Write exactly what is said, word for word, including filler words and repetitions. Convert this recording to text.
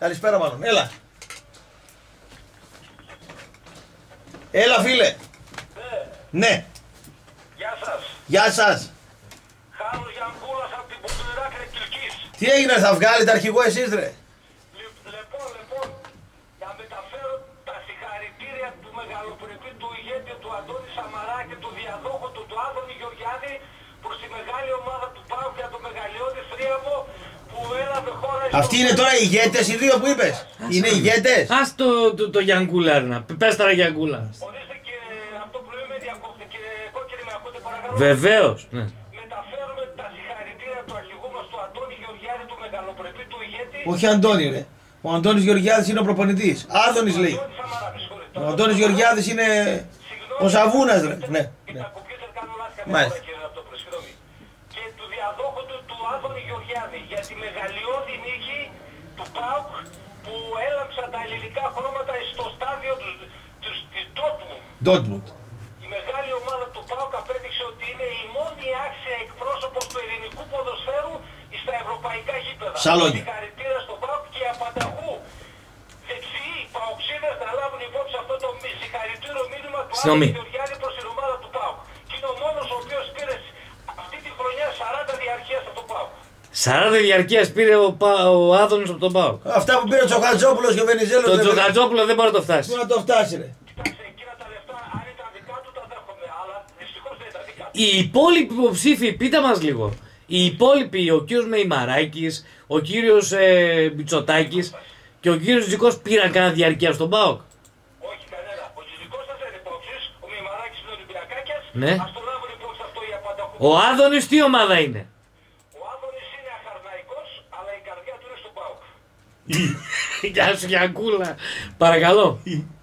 Καλησπέρα μάλλον. Έλα. Έλα φίλε. Ναι. Ναι. Γεια σας. Γεια σας. Χάρος Γιανκούλας από την Ποπληράκρη Κιλκής. Τι έγινε, θα βγάλετε αρχηγό εσείς ρε? Λοιπόν, λοιπόν, να μεταφέρω τα συγχαρητήρια του μεγαλοπρεπή του ηγέτη του Αντώνη Σαμαρά και του διαδόχου του του Άδωνη Γεωργιάδη προς τη μεγάλη ομάδα του ΠΑΟΚ για το μεγαλειώδη θρίαμβο που έλαβε χώρα. Αυτοί είναι τώρα οι ηγέτες, οι δύο που είπες. Είναι ηγέτες. Ας το, το, το Γιανκούλα, να πες τώρα Γιανκούλα. Ορίστε και αυτό που λέμε διακόπτε και κόκκινη με ακούτε παρακαλώ. Βεβαίως. Ναι. Μεταφέρουμε τα συγχαρητήρια του αρχηγού μας του Αντώνη Γεωργιάδη, του μεγαλοπρεπή του ηγέτη. Όχι Αντώνη ρε. Ο Αντώνης Γεωργιάδης είναι ο προπονητής. Άδωνης λέει. Ο Αντώνης Γεωργιάδης είναι ο Σαβούνας ρε. Ναι. Ναι. Μάλιστα. Και του διαδόχου του, του Άδωνη Γεωργιάδη για τη μεγαλειώδη νίκη του ΠΑΟΚ που έλαμψαν τα ελληνικά χρώματα στο στάδιο του, του, της Dortmund. Dortmund. Η μεγάλη ομάδα του ΠΑΟΚ απέδειξε ότι είναι η μόνη άξια εκπρόσωπος του ελληνικού ποδοσφαίρου στα ευρωπαϊκά γήπεδα. Σαλόνια. Συγχαρητήρια στον ΠΑΟΚ και απανταχού δεξιοί παοξίδες να λάβουν υπόψη αυτό το συγχαρητήριο μήνυμα του Άδωνη Γεωργιάδη προς την ομάδα του ΠΑΟΚ. Και είναι ο μόνος ο οποίος πήρε αυτή τη χρονιά σαράντα διαρκείας από τον ΠΑΟΚ. σαράντα διαρκείας πήρε ο, Πα, ο Άδωνης από τον ΠΑΟΚ. Αυτά που πήρε ο Τσοχατζόπουλος και ο Βενιζέλος. Το Τσοχατζόπουλο δεν μπορεί να το φτάσει. Πού να το φτάσει ρε. Κοιτάξτε, εκείνα τα λεφτά αν ήταν δικά του τα δέχομαι, αλλά δυστυχώς δεν ήταν δικά του. Οι υπόλοιποι υποψήφοι, πείτε μας λίγο. Οι υπόλοιποι, ο κύριος Μεϊμαράκης, ο κύριος ε, Μητσοτάκης και ο κύριος Τζικός πήραν κανένα διαρκεία στον ΠΑΟΚ. Όχι κανένα. Ο Τζιζικός θα θέλει υπόψης, ο Μημαράκης είναι Ολυμπιακάκιας, Ναι. ας το λάβουν υπόψη αυτό η απανταχού. Ο Άδωνης τι ομάδα είναι? Ο Άδωνης είναι αχαρναϊκός, αλλά η καρδιά του είναι στον ΠΑΟΚ. Γεια σου Γιανκούλα. Παρακαλώ.